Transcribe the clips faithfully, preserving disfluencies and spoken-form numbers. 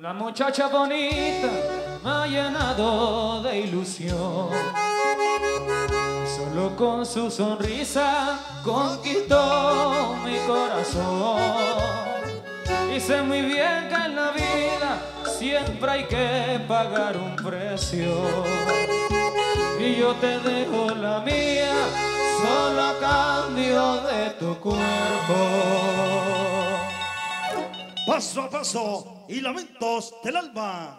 Una muchacha bonita me ha llenado de ilusión. Solo con su sonrisa conquistó mi corazón. Y sé muy bien que en la vida siempre hay que pagar un precio. Y yo te dejo la mía solo a cambio de tu cuerpo. Paso a paso y lamentos del alma.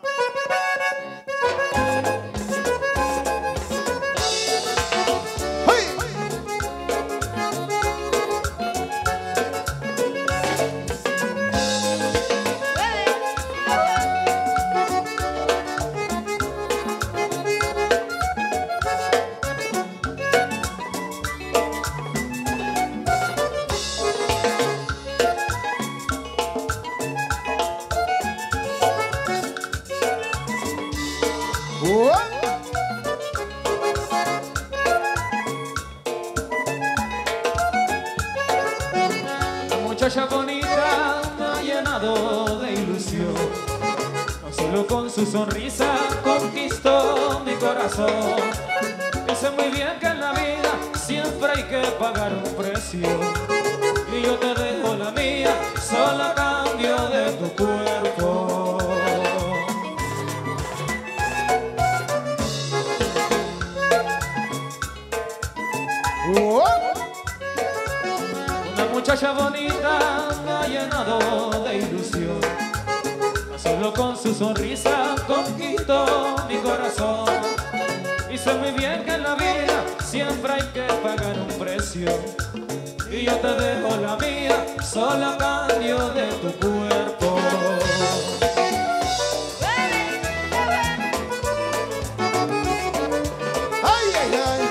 La muchacha bonita me ha llenado de ilusión. No solo con su sonrisa conquistó mi corazón. Yo sé muy bien que en la vida siempre hay que pagar un precio. Y yo te dejo la mía solo a cambio de tu cuerpo. Una muchacha bonita me ha llenado de ilusión. No solo con su sonrisa conquistó mi corazón. Y sé muy bien que en la vida siempre hay que pagar un precio. Y yo te dejo la mía solo a cambio de tu cuerpo. Ay, ay, ay.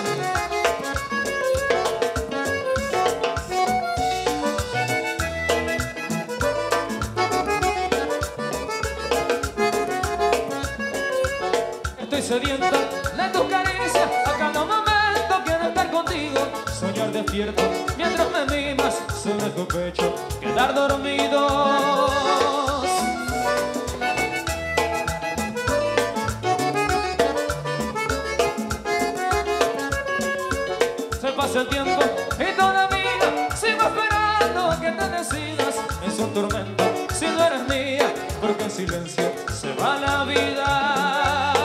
Estoy sediento de tus caricias, a cada momento quiero estar contigo. Soñar despierto mientras me mimas sobre tu pecho, quedar dormidos. Se pasa el tiempo y todavía sigo esperando que te decidas. Es un tormento si no eres mía, porque en silencio se va la vida.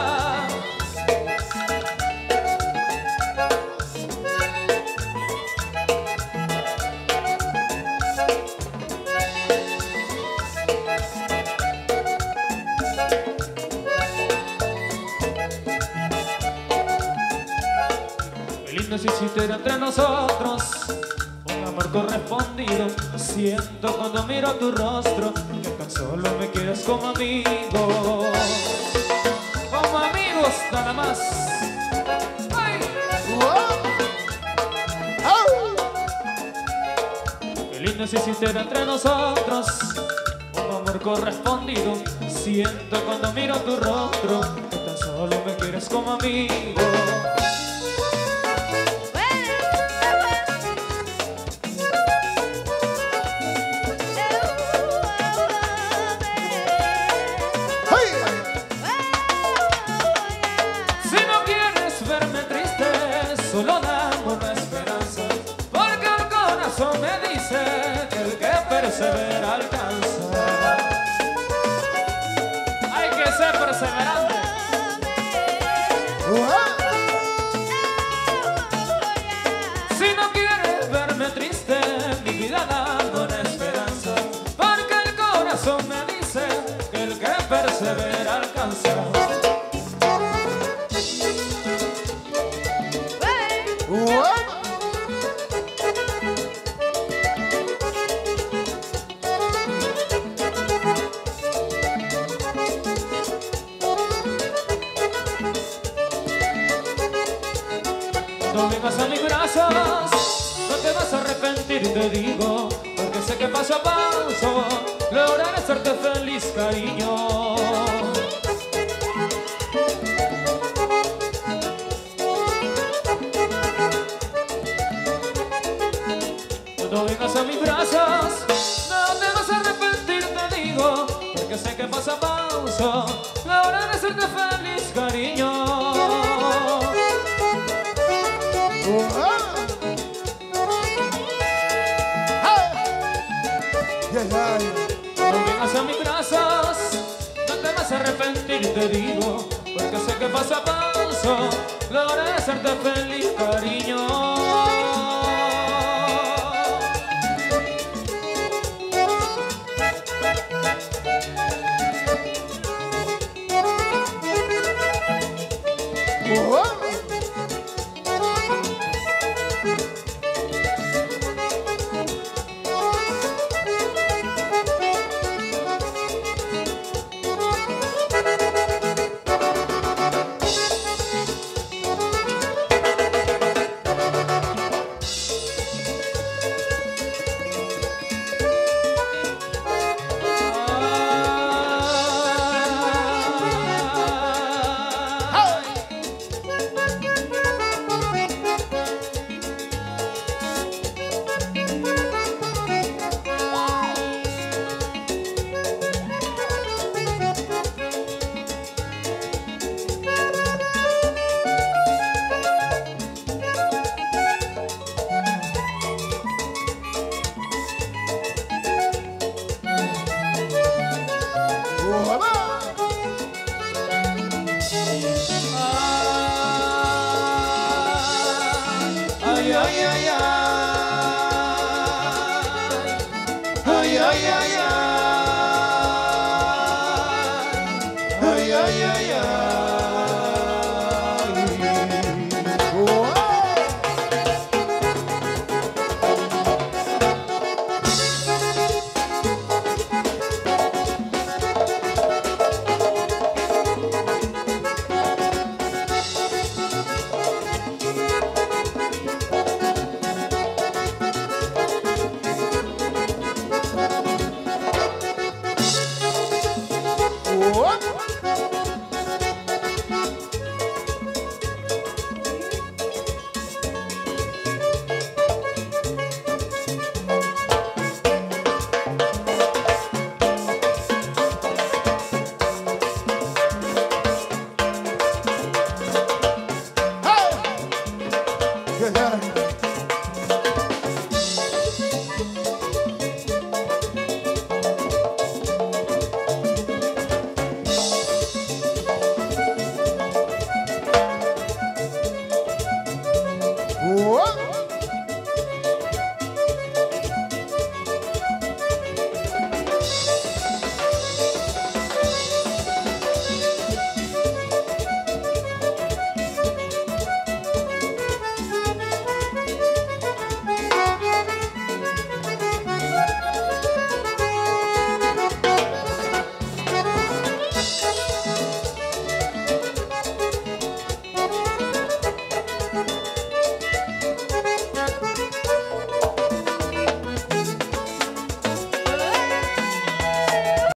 Qué lindo si existiera entre nosotros un amor correspondido. Siento cuando miro tu rostro que tan solo me quieres como amigo. Como amigos nada más. ¡Ay! Qué lindo si existiera entre nosotros un amor correspondido. Siento cuando miro tu rostro que tan solo me quieres como amigo. Solo dame una esperanza, porque el corazón me dice que el que persevera alcanza. Hay que ser perseverante. Si no quieres verme triste, mi vida dame una esperanza, porque el corazón me dice que el que persevera alcanza. No vengas a mis brazos, no te vas a arrepentir, te digo, porque sé que paso a paso lograré hacerte feliz, cariño. No vengas a mis brazos, no te vas a arrepentir, te digo, porque porque sé que paso a paso lograré hacerte feliz, cariño. No vengas a mis brazos, no te vas a arrepentir, te digo, porque sé que paso a paso lograré hacerte feliz, cariño. Ay, ay, ay, ay. Ay, ay, ay, ay. Ay, ay, ay, ay.